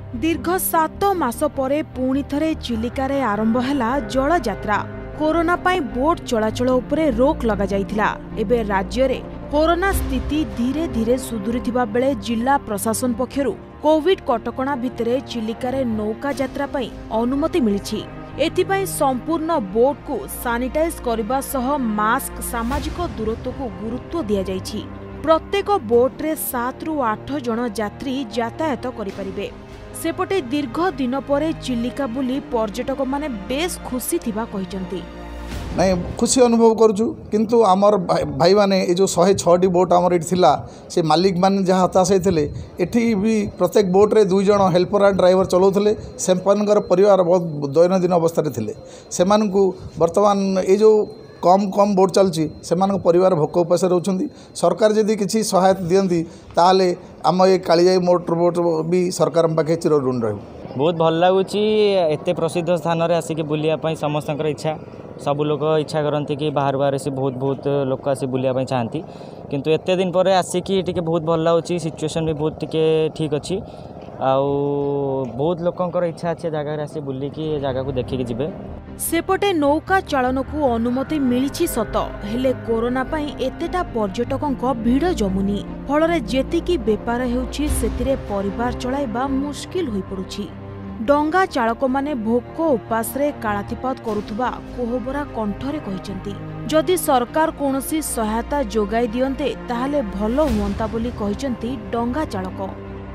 दीर्घ 7 मास परे पुणी थरे चिलिकारे आरंभ हैला जल यात्रा। कोरोना पाई बोट चलाचल उपरे रोक लगा जाइथिला। एबे राज्य रे कोरोना स्थिति धीरे धीरे सुधुरिथिबा बेले जिला प्रशासन पक्षरु कोविड कटकणा भितरे चिलिकारे नौका यात्रा पाई अनुमति मिलिछि। एथिपाई संपूर्ण बोट को सानिटाइज करबा सह मास्क सामाजिक दूरत्व को गुरुत्व दिया जाइछि। प्रत्येक बोट रे 7 रु 8 जन यात्री यातायात करिपारिबे। सेपटे दीर्घ दिन परे चिलिका बुली पर्यटक माने बेस खुशी थिबा कहिसंती। नहीं खुशी अनुभव करूँ किंतु आमर भाई माने ये जो 106 बोट आमर ये थिला से मालिक माने जहाँ हताश होते एठी भी प्रत्येक बोट रे 2 जन हेल्पर एंड ड्राइवर चलाउले से परिवार बहुत दैनंदिन अवस्था थे से बर्तमान ये जो कम कम बोट चलती से परिवार भोक उपास रोचंती। सरकार जदि किसी सहायता दियंती ताले आम ये कालीजाई मोटर बोट भी सरकार पाखे चिरऋण रही। बहुत भल लगुच एत प्रसिद्ध स्थान में आसिक बुलायापी समस्त इच्छा सब लोग इच्छा करती कि बाहर बाहर से बहुत बहुत लोक आसी बुलायापी चाहती किंतु एत दिन पर आसिक बहुत भल लगुच सिचुएसन भी बहुत ठीक अच्छी आउ बहुत लोकंकर इच्छा अच्छे जगह आसी बुलिकी जगह को देखिक जिबे। सेपटे नौका चालन को अनुमति मिली सत हेले कोरोना पाई एतेटा पर्यटक भिड़ जमुनी फल जेतिकी बेपार हेउछि सेतिरे परिवार चलाइबा मुश्किल होई पड़ुछि। डंगा चालक माने भोक उपास रे कालातिपात करुथुबा कोहबरा कंठरे कहिसंती। जदि सरकार कोनोसी सहायता जोगाई दियंते ताहाले भलो हुअंता बोली कहिसंती डंगा चालक।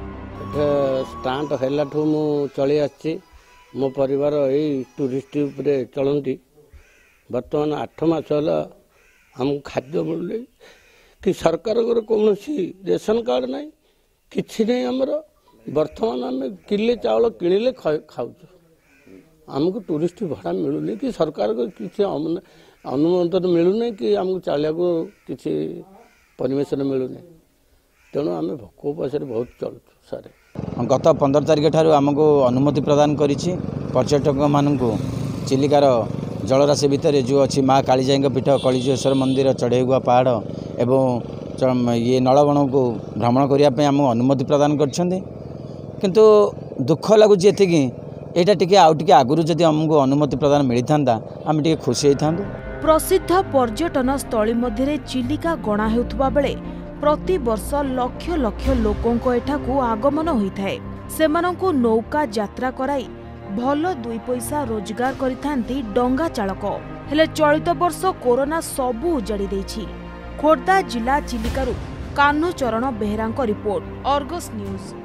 स्टार्ट हेलाठू मु चली आछि मो परिवार यही टूरिस्ट उपरे चलती बर्तमान 8 मास है आम खाद्य मिलूनी कि सरकार कौन रेशन कार्ड ना कि नहीं आमर बर्तमान आम किले चावल किणिले खाऊ आमको टूरिस्ट भाड़ा मिलूनी कि सरकार को किसी अनुमोदन मिलूनी कि आमको चलिया को किसी परमिशन मिलूनी तेणु आम भोक उपास बहुत चलु सारे। गत 15 तारिख ठारू आमको अनुमति प्रदान करिछि पर्यटक मानू चिलिकार जलराशि भितर जो अच्छी माँ कालीजाई पीठ कलिजेश्वर मंदिर चढ़ेगुआ पहाड़ एवं ये नलबण को भ्रमण करने आम अनुमति प्रदान किंतु दुख लगुच एटा टिके आउ टिके आगुरु जदि आमको अनुमति प्रदान मिलता आम टिके खुशी होता। प्रसिद्ध पर्यटन स्थली मध्य चिलिका गणा हेउथुबा बेले प्रति वर्ष लक्ष लक्ष लोकों एठाकू आगमन होइथाए। सेमानंकु नौका यात्रा कराई भल 2 पैसा रोजगार करिथांती डंगा चालक। हेले चलित वर्ष कोरोना सबू उजाड़ी देछि। खोर्धा जिला चिलिकारु कान्हू चरण बेहेरांक रिपोर्ट, अर्गस न्यूज।